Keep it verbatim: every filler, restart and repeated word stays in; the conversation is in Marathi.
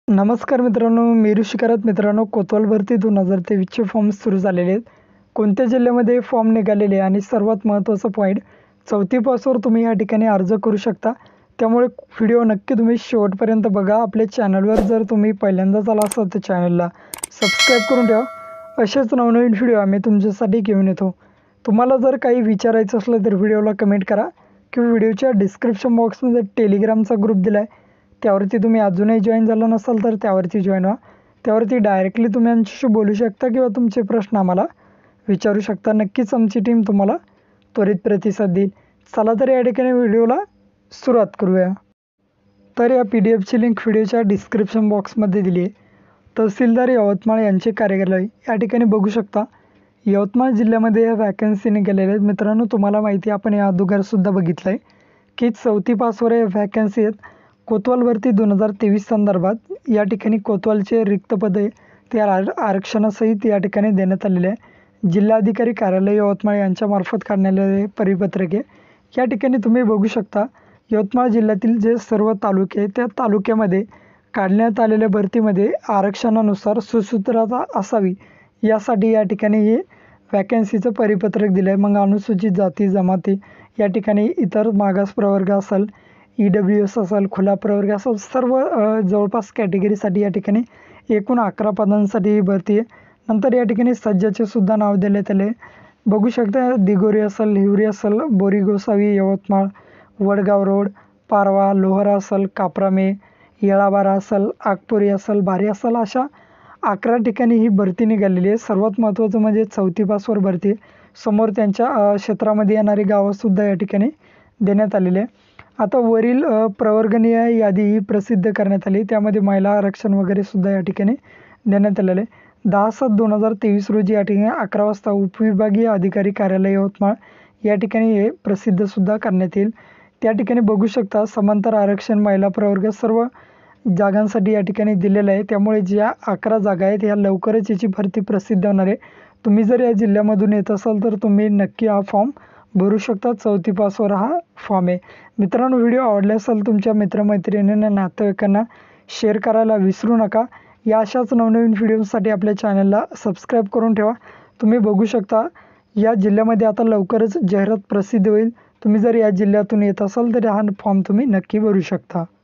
नमस्कार मित्रांनो, मी ऋषी करत मित्रांनो, कोतवाल भरती दोन हजार तेवीसचे फॉर्म सुरू झालेले आहेत. कोणत्या जिल्ह्यामध्ये फॉर्म निघालेले आणि सर्वात महत्त्वाचा पॉईंट चौथी पासवर तुम्ही या ठिकाणी अर्ज करू शकता. त्यामुळे व्हिडिओ नक्की तुम्ही शेवटपर्यंत बघा. आपल्या चॅनलवर जर तुम्ही पहिल्यांदाच आला असाल तर चॅनलला सबस्क्राईब करून ठेवा. असेच नवनवीन व्हिडिओ आम्ही तुमच्यासाठी घेऊन येतो. तुम्हाला जर काही विचारायचं असलं तर व्हिडिओला कमेंट करा किंवा व्हिडिओच्या डिस्क्रिप्शन बॉक्समध्ये टेलिग्रामचा ग्रुप दिला आहे, त्यावरती तुम्ही अजूनही जॉईन झाला नसाल तर त्यावरती जॉईन व्हा. त्यावरती डायरेक्टली तुम्ही आमच्याशी बोलू शकता किंवा तुमचे प्रश्न आम्हाला विचारू शकता. नक्कीच आमची टीम तुम्हाला त्वरित प्रतिसाद देईल. चला तर या ठिकाणी व्हिडिओला सुरुवात करूया. तर या पी डी एफची लिंक व्हिडिओच्या डिस्क्रिप्शन बॉक्समध्ये दिली आहे. तहसीलदार यवतमाळ यांचे कार्यालय या ठिकाणी बघू शकता. यवतमाळ जिल्ह्यामध्ये या वॅकन्सी निघालेल्या आहेत. मित्रांनो, तुम्हाला माहिती आहे, आपण या अगोदरसुद्धा बघितलं आहे की चौथी पासवर या वॅकन्सी आहेत. कोतवाल भरती दोन हजार तेवीस संदर्भात या ठिकाणी कोतवालचे रिक्त पदे ते आर आरक्षणासहित या ठिकाणी देण्यात आलेले आहे. जिल्हाधिकारी कार्यालय यवतमाळ यांच्यामार्फत काढण्यात आलेले परिपत्रक आहे. या ठिकाणी तुम्ही बघू शकता, यवतमाळ जिल्ह्यातील जे सर्व तालुके आहेत त्या तालुक्यामध्ये काढण्यात आलेल्या भरतीमध्ये आरक्षणानुसार सुसूत्रता असावी यासाठी या ठिकाणी हे वॅकन्सीचं परिपत्रक दिलं आहे. मग अनुसूचित जाती जमाती या ठिकाणी इतर मागास प्रवर्ग असेल, ई डब्ल्यू एस असेल, खुला प्रवर्ग असेल, सर्व जवळपास कॅटेगरीसाठी या ठिकाणी एकूण अकरा पदांसाठी ही भरती आहे. नंतर या ठिकाणी सज्जाचे सुद्धा नाव देण्यात आले. बघू शकता, दिगोरी असेल, हिवरी असेल, बोरी गोसावी यवतमाळ, वडगाव रोड, पारवा, लोहारा असेल, कापरामे, येळाबारा असेल, आगपुरी असेल, भारी असेल, अशा अकरा ठिकाणी ही भरती निघालेली आहे. सर्वात महत्त्वाचं म्हणजे चौथी पासवर भरती समोर त्यांच्या क्षेत्रामध्ये येणारी गावंसुद्धा या ठिकाणी देण्यात आलेली आहे. आता वरील प्रवर्गनीय यादी ही प्रसिद्ध करण्यात आली. त्यामध्ये महिला आरक्षण वगैरे सुद्धा या ठिकाणी देण्यात आलेले आहे. दहा सात दोन हजार तेवीस रोजी या ठिकाणी अकरा वाजता उपविभागीय अधिकारी कार्यालय यवतमाळ या ठिकाणी हे प्रसिद्धसुद्धा करण्यात येईल. त्या ठिकाणी बघू शकता, समांतर आरक्षण महिला प्रवर्ग सर्व जागांसाठी या ठिकाणी दिलेलं आहे. त्यामुळे ज्या अकरा जागा आहेत ह्या लवकरच याची भरती प्रसिद्ध होणार आहे. तुम्ही जर या जिल्ह्यामधून येत असाल तर तुम्ही नक्की हा फॉर्म भरू शकता. चौथी पासवर हा फॉर्म आहे. मित्रांनो, व्हिडिओ आवडला असेल तुमच्या मित्रमैत्रिणींना, नातेवाईकांना शेअर करायला विसरू नका. या अशाच नवनवीन व्हिडिओसाठी आपल्या चॅनलला सबस्क्राईब करून ठेवा. तुम्ही बघू शकता, या जिल्ह्यामध्ये आता लवकरच जाहिरात प्रसिद्ध होईल. तुम्ही जर या जिल्ह्यातून येत असाल तर हा फॉर्म तुम्ही नक्की भरू शकता.